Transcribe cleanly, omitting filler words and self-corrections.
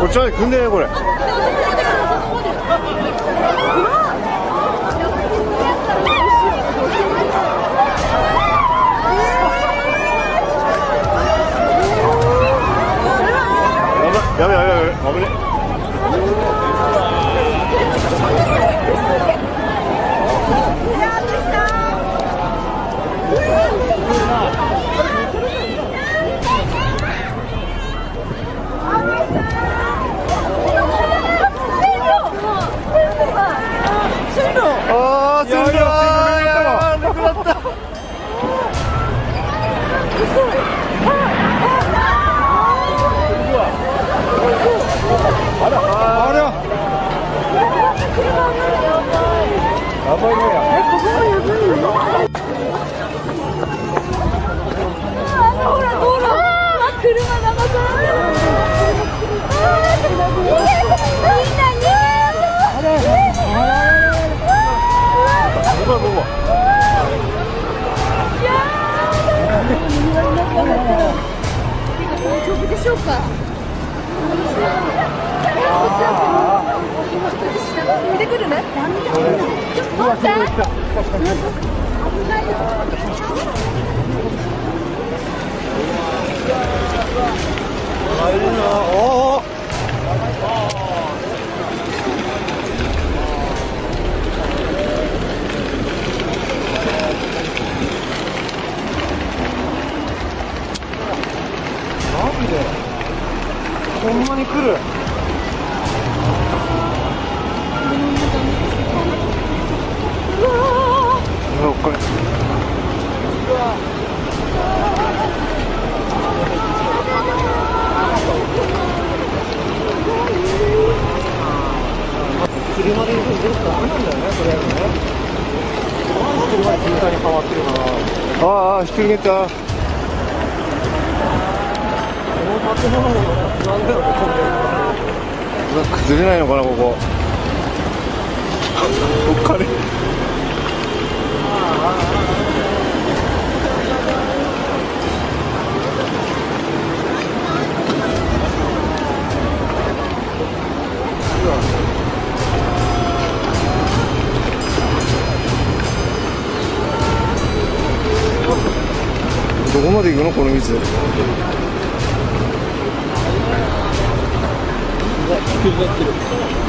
こっちまで組んでねこれ。やべやべやべ、危ね。ああ、すごい。なくなった。あら、あら。やばいね。ここもやばいよ。ほらほら。車がまた。みんな逃げよう。どこ。いやー。大丈夫でしょうか。見てくるね。入るな。おお。なんで？ほんまに来る。これ。車で行くとダメなんだよね、とりあえずね。車で渋滞に変わってるから。ああ、ひっくり返った。この建物もなんだよね、これ。崩れないのかな、ここ。お金。どこまで行くのこの水。引きずってる。